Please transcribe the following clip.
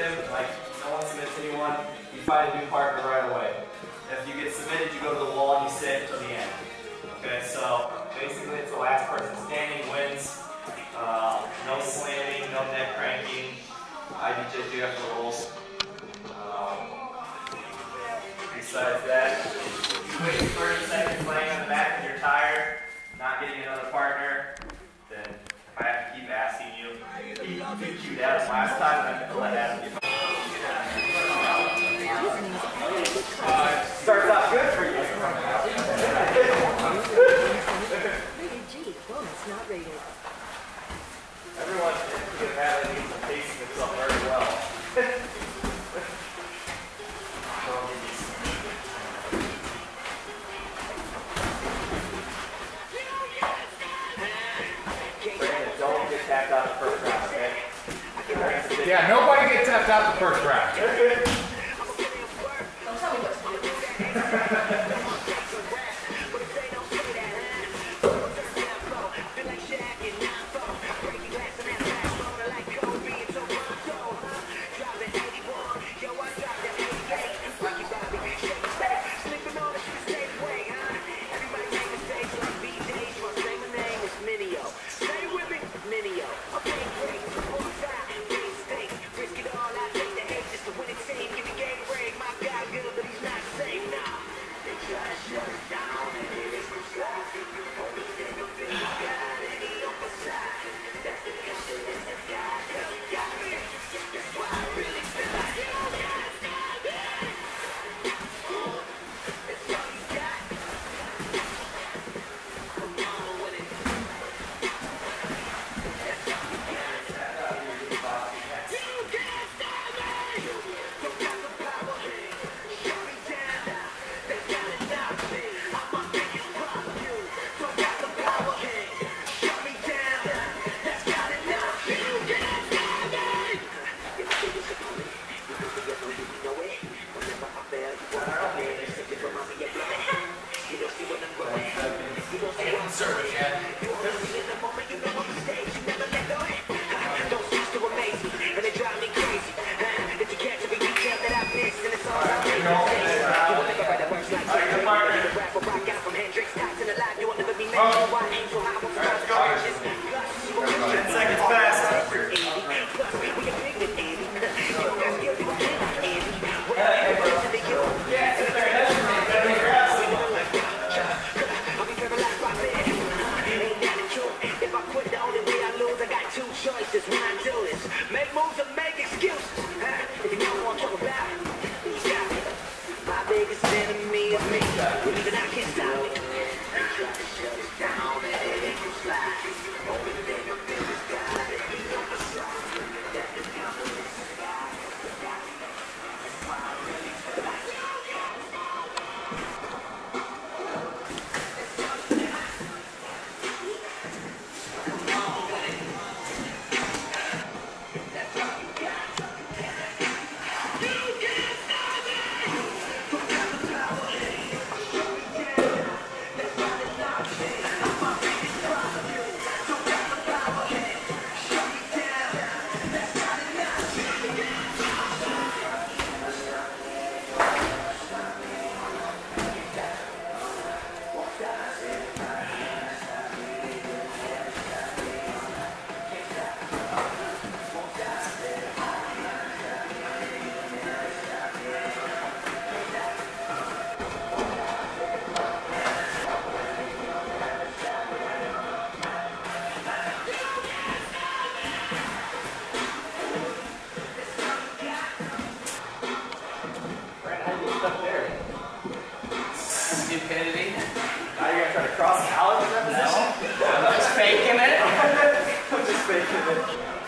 gym, like no one submits anyone, you find a new partner right away. If you get submitted, you go to the wall and you sit until the end. Okay, so basically it's the last person standing wins. No slamming, no neck cranking. BJJ rules. Besides that, wait 30 seconds laying on the back and you're tired, not getting another partner, then I have to keep asking you. You queued out last time, and I have to let Adam get starts out good for you. Rated G, bonus not rated. Everyone in Valley needs to pace themselves very well. Brandon, don't get tapped out the first round, okay? Yeah, nobody gets tapped out the first round. Don't tell me what to do. Stupidity. Now you're gonna try to cross the alley in that position? No, I'm just faking it. I'm just faking it.